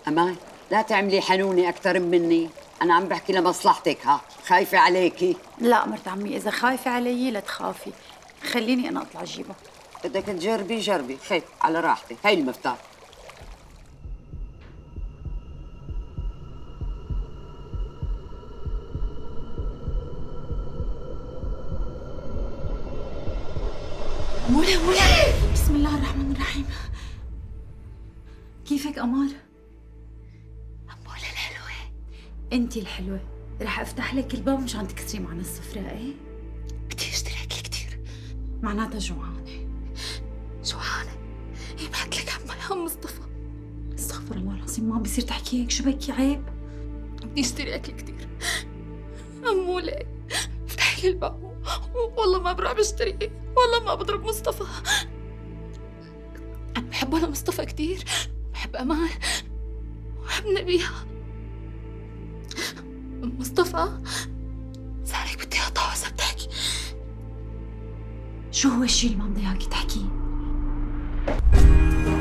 أمان لا تعملي حنونة أكثر مني، أنا عم بحكي لمصلحتك. ها خايفة عليكي؟ لا مرت عمي، إذا خايفة علي لا تخافي، خليني أنا أطلع أجيبها. بدك تجربي جربي، خير على راحتك. هاي المفتاح. مولا بسم الله الرحمن الرحيم. كيفك قمر؟ مولا الحلوة. انتي الحلوة. رح افتح لك الباب مشان تكسري معنا السفرة. ايه بدي اشتري اكل كتير. معناتها جوعانة. جوعانة؟ ايه بعت لك عمي يا مصطفى. استغفر الله العظيم، ما بصير تحكي هيك، شو بكي عيب؟ بدي اشتري اكل كتير. مولا افتحي لي الباب. والله ما بروح بشتري، والله ما بضرب مصطفى. أنا بحب أنا مصطفى كتير، بحب أمان وبحب نبيها. مصطفى صارك بدي أقطع وإذا بتحكي. شو هو الشيء اللي ما مضايقاكي تحكيه؟